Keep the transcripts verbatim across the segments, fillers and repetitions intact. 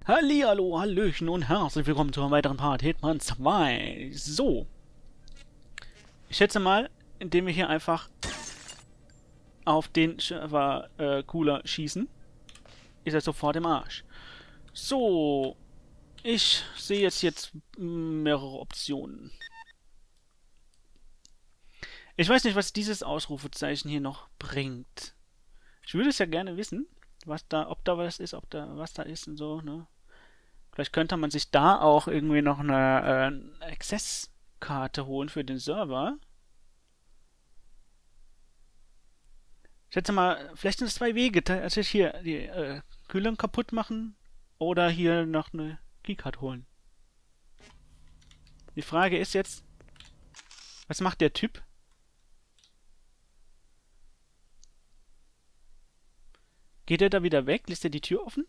Hallihallo, Hallöchen und herzlich willkommen zu einem weiteren Part Hitman zwei. So. Ich schätze mal, indem wir hier einfach auf den Server äh, Cooler schießen, ist er sofort im Arsch. So. Ich sehe jetzt, jetzt mehrere Optionen. Ich weiß nicht, was dieses Ausrufezeichen hier noch bringt. Ich würde es ja gerne wissen, was da, ob da was ist, ob da was da ist und so, ne? Vielleicht könnte man sich da auch irgendwie noch eine äh, Access-Karte holen für den Server. Ich schätze mal, vielleicht sind es zwei Wege. Also hier die äh, Kühlung kaputt machen oder hier noch eine Keycard holen. Die Frage ist jetzt, was macht der Typ? Geht er da wieder weg? Lässt er die Tür offen?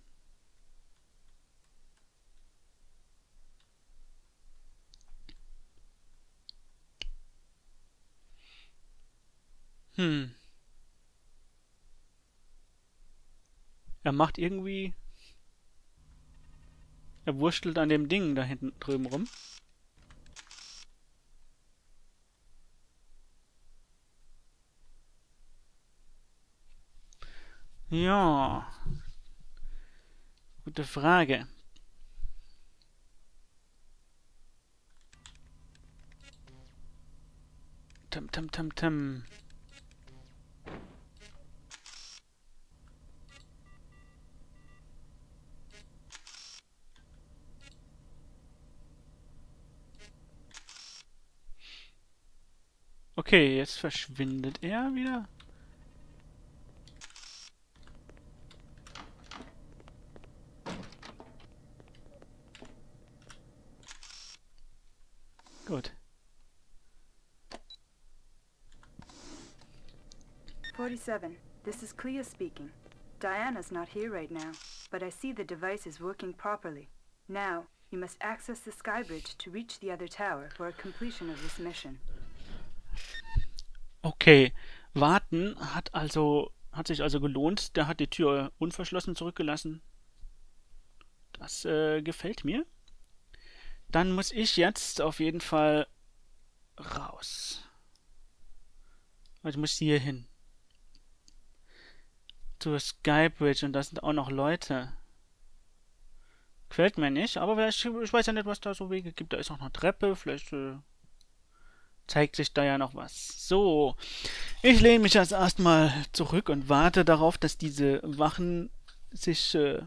Hm. Er macht irgendwie... Er wurschtelt an dem Ding da hinten drüben rum. Ja. Gute Frage. Tam, tam, tam, tam. Okay, jetzt verschwindet er wieder. Gut. forty-seven. This is Clea speaking. Diana's not here right now, but I see the device is working properly. Now, you must access the skybridge to reach the other tower for a completion of this mission. Okay. Warten hat also hat sich also gelohnt. Der hat die Tür unverschlossen zurückgelassen. Das äh, gefällt mir. Dann muss ich jetzt auf jeden Fall raus. Also ich muss hier hin. Zur Skybridge und da sind auch noch Leute. Gefällt mir nicht, aber ich, ich weiß ja nicht, was da so Wege gibt. Da ist auch noch eine Treppe, vielleicht äh, zeigt sich da ja noch was. So, ich lehne mich jetzt erstmal zurück und warte darauf, dass diese Wachen sich, äh,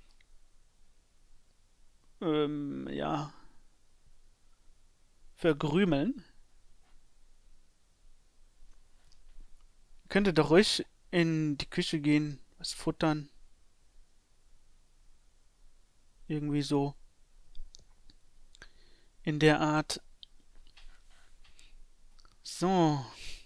ähm, ja, verkrümeln. Könnte doch ruhig in die Küche gehen, was futtern. Irgendwie so. In der Art. So.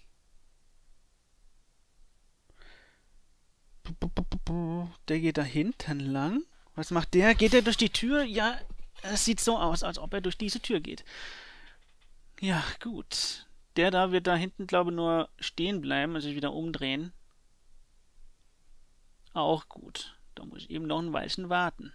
Der geht da hinten lang. Was macht der? Geht er durch die Tür? Ja, es sieht so aus, als ob er durch diese Tür geht. Ja, gut. Der da wird da hinten, glaube ich, nur stehen bleiben und sich wieder umdrehen. Auch gut. Da muss ich eben noch ein Weilchen warten.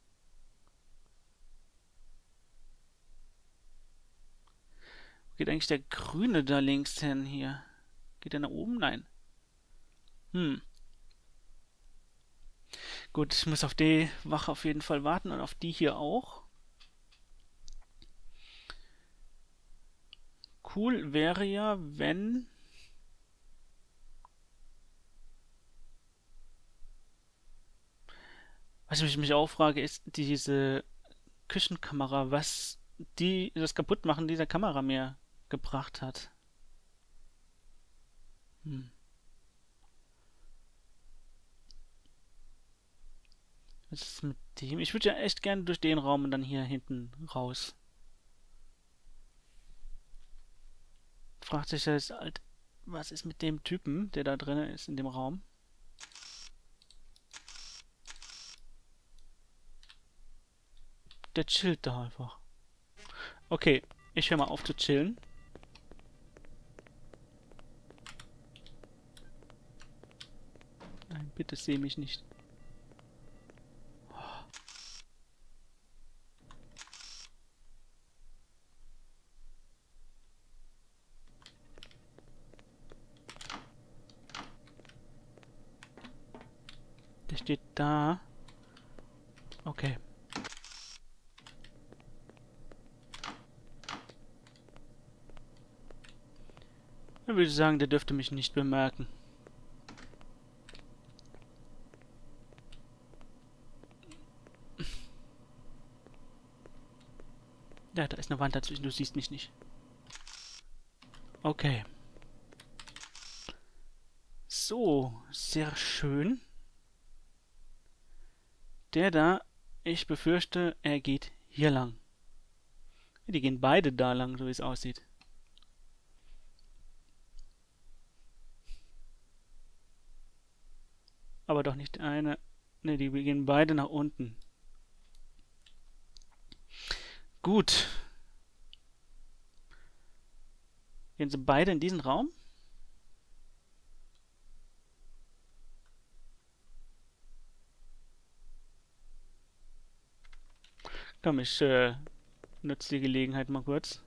Geht eigentlich der Grüne da links hin hier? Geht er nach oben? Nein. Hm. Gut, ich muss auf die Wache auf jeden Fall warten und auf die hier auch. Cool wäre ja, wenn... Was ich mich auch frage, ist diese Küchenkamera, was die das Kaputtmachen dieser Kamera mir gebracht hat. Hm. Was ist mit dem? Ich würde ja echt gerne durch den Raum und dann hier hinten raus. Fragt sich jetzt halt, was ist mit dem Typen, der da drin ist in dem Raum? Der chillt da einfach. Okay, ich höre mal auf zu chillen. Nein, bitte seh mich nicht. steht da. Okay. Dann würde ich sagen, der dürfte mich nicht bemerken. Ja, da ist eine Wand dazwischen, du siehst mich nicht. Okay. So, sehr schön. Der da, ich befürchte, er geht hier lang. Die gehen beide da lang, so wie es aussieht. Aber doch nicht eine. Ne, die gehen beide nach unten. Gut. Gehen sie beide in diesen Raum? Komm, ich äh, nutze die Gelegenheit mal kurz.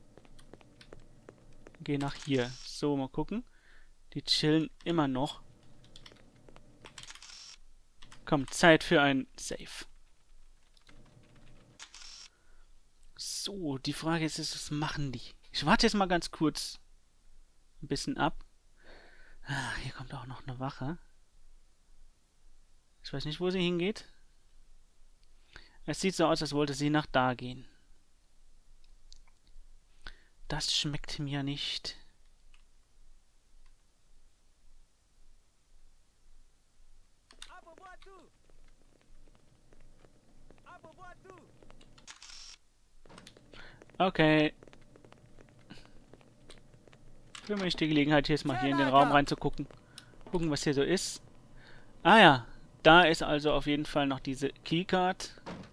Geh nach hier. So, mal gucken. Die chillen immer noch. Komm, Zeit für ein Save. So, die Frage ist, was machen die? Ich warte jetzt mal ganz kurz ein bisschen ab. Ah, hier kommt auch noch eine Wache. Ich weiß nicht, wo sie hingeht. Es sieht so aus, als wollte sie nach da gehen. Das schmeckt mir nicht. Okay. Für mich die Gelegenheit, hier jetzt mal hier in den Raum reinzugucken. Gucken, was hier so ist. Ah ja, da ist also auf jeden Fall noch diese Keycard.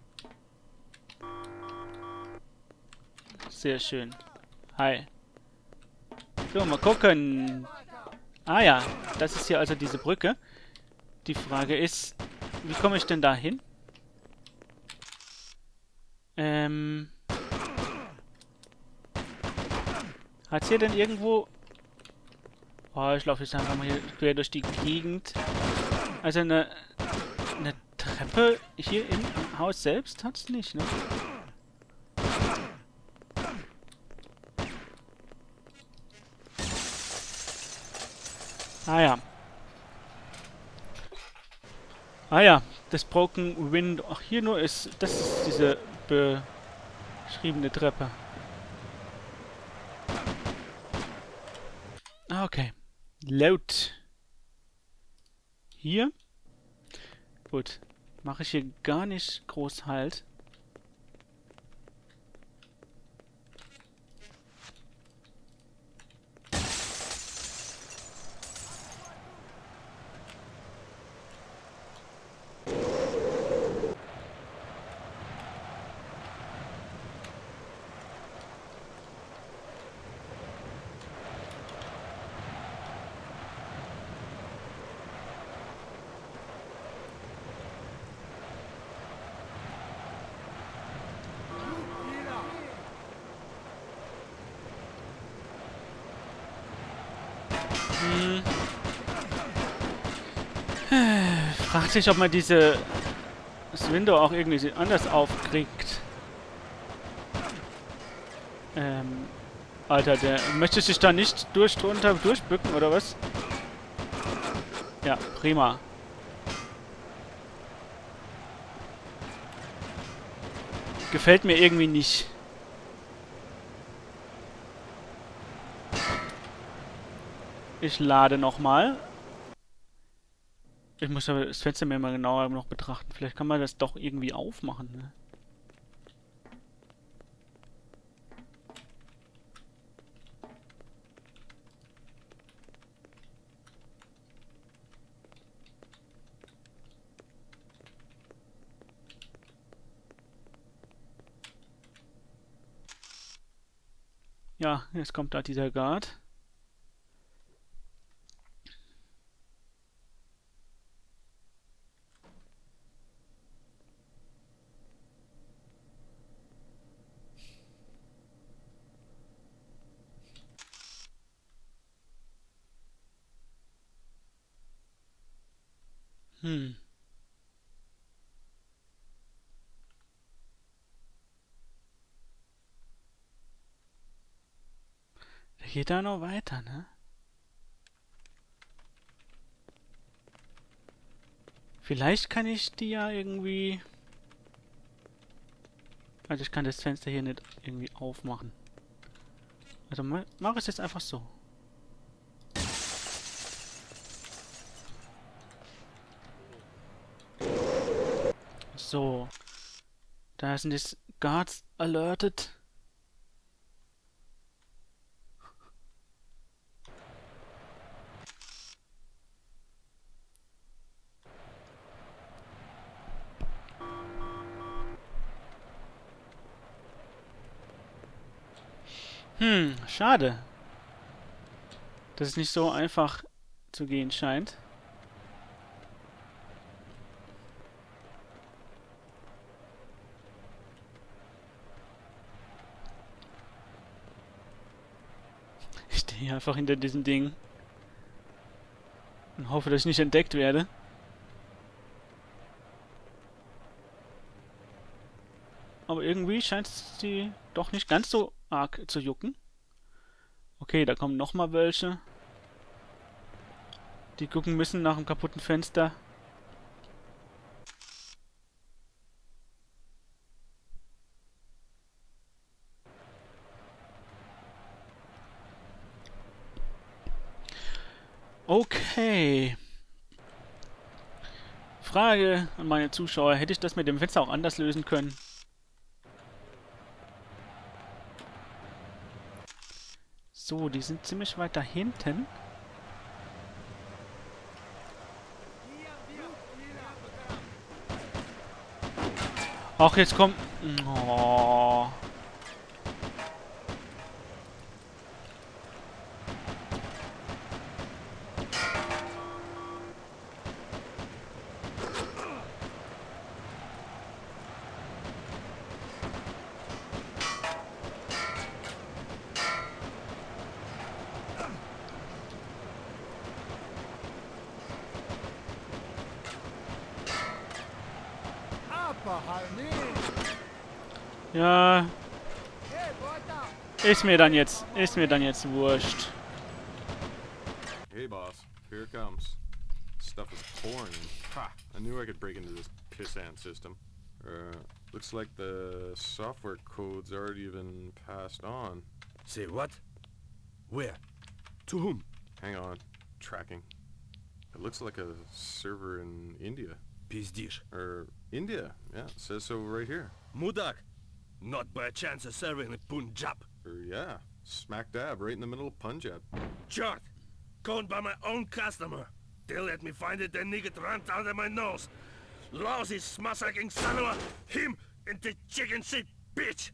Sehr schön. Hi. So, mal gucken. Ah ja, das ist hier also diese Brücke. Die Frage ist, wie komme ich denn da hin? Ähm... Hat's hier denn irgendwo... Oh, ich laufe jetzt einfach mal hier quer durch die Gegend. Also eine, eine Treppe hier im Haus selbst hat's nicht, ne? Ah ja. Ah ja, das Broken Window. Ach, hier nur ist... Das ist diese beschriebene Treppe. Ah, okay. Laut. Hier. Gut. Mache ich hier gar nicht groß Halt. Hm. Fragt sich, ob man diese das Window auch irgendwie anders aufkriegt. Ähm, Alter, der möchte sich da nicht durch drunter durchbücken, oder was? Ja, prima. Gefällt mir irgendwie nicht. Ich lade nochmal. Ich muss aber das Fenster mir mal genauer noch betrachten. Vielleicht kann man das doch irgendwie aufmachen, ne? Ja, jetzt kommt da dieser Guard. Hm. geht da noch weiter, ne? Vielleicht kann ich die ja irgendwie... Also ich kann das Fenster hier nicht irgendwie aufmachen. Also mache ich es jetzt einfach so. So. Da sind die Guards alerted. Hm, schade. Dass es nicht so einfach zu gehen scheint. Ich stehe einfach hinter diesem Ding. Und hoffe, dass ich nicht entdeckt werde. Aber irgendwie scheint es sie doch nicht ganz so arg zu jucken. Okay, da kommen nochmal welche. Die gucken müssen nach dem kaputten Fenster. Okay. Frage an meine Zuschauer. Hätte ich das mit dem Fenster auch anders lösen können? So, die sind ziemlich weit da hinten. Ach, jetzt kommt... Oh. Ja. Ist mir dann jetzt, ist mir dann jetzt wurscht. Hey boss, here it comes. Stuff is pouring. Ha! I knew I could break into this pissant system. Uh, looks like the software code's already been passed on. Say what? Where? To whom? Hang on. Tracking. It looks like a server in India. Pizdish. Or India. Yeah, it says so right here. Mudak. Not by chance a server in Punjab. Or yeah, smack dab right in the middle of Punjab. Chart. Conned by my own customer. They let me find it, then nigga ran under my nose. Lousy smussacking son of a... Him and the chicken shit bitch.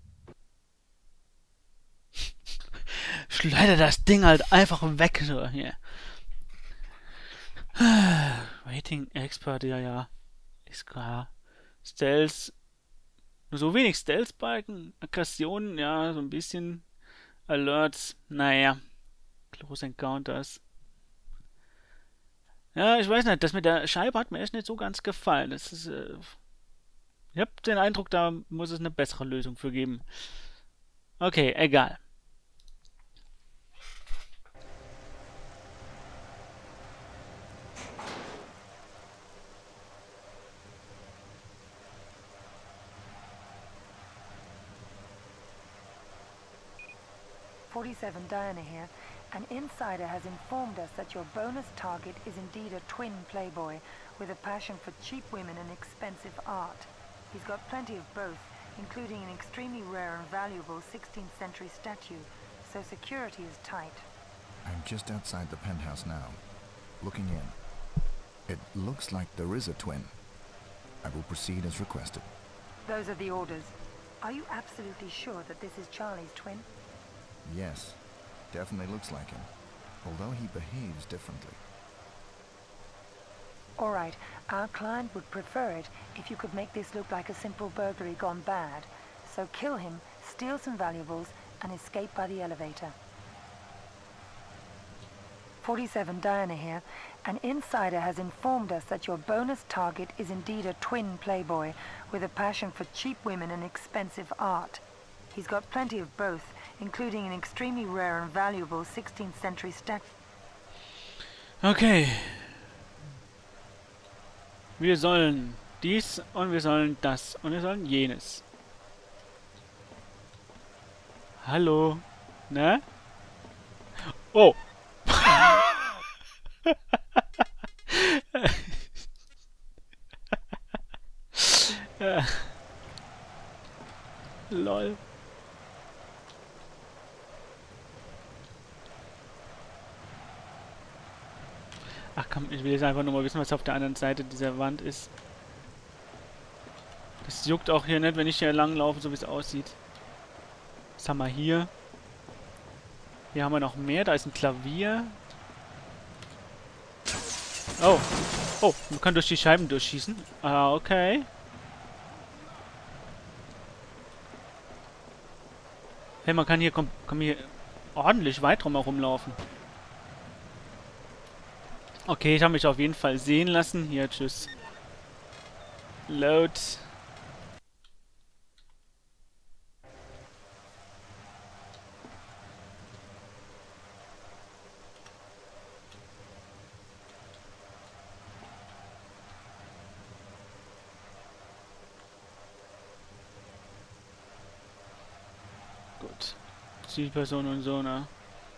Schleudert das Ding halt einfach weg, so hier. Rating Expert, ja, ja. Ist klar. Stealth. Nur so wenig Stealth-Balken. Aggressionen, ja, so ein bisschen. Alerts, naja. Close Encounters. Ja, ich weiß nicht, das mit der Scheibe hat mir echt nicht so ganz gefallen. Das ist, äh ich hab den Eindruck, da muss es eine bessere Lösung für geben. Okay, egal. forty-seven, Diana here. An insider has informed us that your bonus target is indeed a twin playboy with a passion for cheap women and expensive art. He's got plenty of both, including an extremely rare and valuable sixteenth century statue, so security is tight. I'm just outside the penthouse now, looking in. It looks like there is a twin. I will proceed as requested. Those are the orders. Are you absolutely sure that this is Charlie's twin? Yes, definitely looks like him, although he behaves differently. All right, our client would prefer it if you could make this look like a simple burglary gone bad. So kill him, steal some valuables, and escape by the elevator. forty-seven, Diana here. An insider has informed us that your bonus target is indeed a twin playboy with a passion for cheap women and expensive art. He's got plenty of both, including an extremely rare and valuable sixteenth century stack. Okay. Wir sollen dies und wir sollen das und wir sollen jenes. Hallo? Ne? Oh! Lol. Ach komm, ich will jetzt einfach nur mal wissen, was auf der anderen Seite dieser Wand ist. Das juckt auch hier nicht, wenn ich hier langlaufe, so wie es aussieht. Was haben wir hier? Hier haben wir noch mehr. Da ist ein Klavier. Oh. Oh, man kann durch die Scheiben durchschießen. Ah, okay. Hey, man kann hier, komm, komm hier ordentlich weit drum herumlaufen. Okay, ich habe mich auf jeden Fall sehen lassen. Hier, tschüss. Load. Gut. Zielperson und so, ne?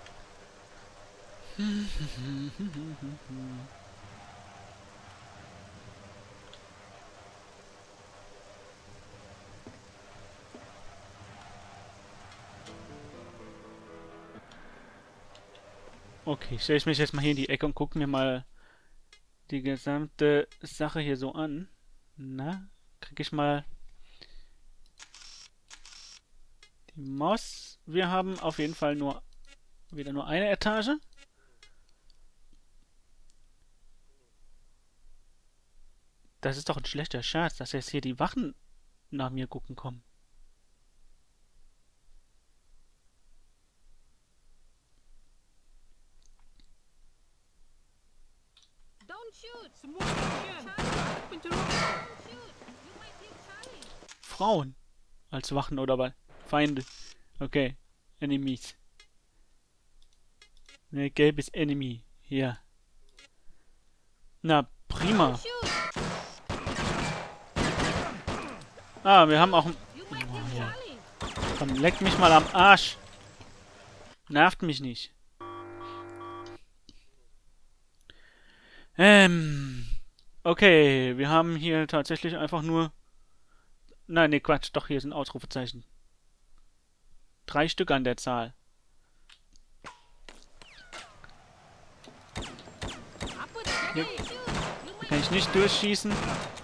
Okay, stelle ich mich jetzt mal hier in die Ecke und gucke mir mal die gesamte Sache hier so an. Na, kriege ich mal die Maus. Wir haben auf jeden Fall nur wieder nur eine Etage. Das ist doch ein schlechter Scherz, dass jetzt hier die Wachen nach mir gucken kommen. Frauen als Wachen oder was? Feinde. Okay. Enemies. Ne, gelbes Enemy. Hier. Na, prima. Ah, wir haben auch... Oh, ja. Komm, leck mich mal am Arsch. Nervt mich nicht. Ähm... Okay, wir haben hier tatsächlich einfach nur... Nein, ne, Quatsch. Doch, hier sind Ausrufezeichen. Drei Stück an der Zahl. Hier, hier kann ich nicht durchschießen.